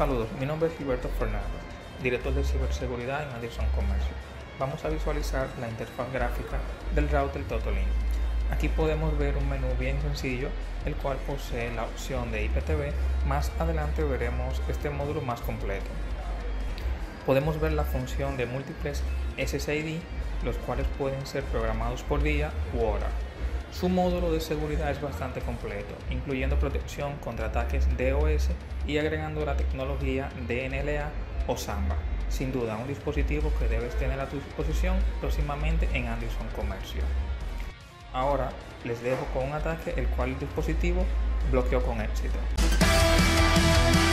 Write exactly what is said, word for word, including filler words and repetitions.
Saludos, mi nombre es Gilberto Fernando, director de ciberseguridad en Anderson Comercio. Vamos a visualizar la interfaz gráfica del router TotoLink. Aquí podemos ver un menú bien sencillo, el cual posee la opción de I P T V. Más adelante veremos este módulo más completo. Podemos ver la función de múltiples S S I D, los cuales pueden ser programados por día u hora. Su módulo de seguridad es bastante completo, incluyendo protección contra ataques DOS y agregando la tecnología D N L A o Samba. Sin duda, un dispositivo que debes tener a tu disposición próximamente en Anderson Comercio. Ahora les dejo con un ataque el cual el dispositivo bloqueó con éxito.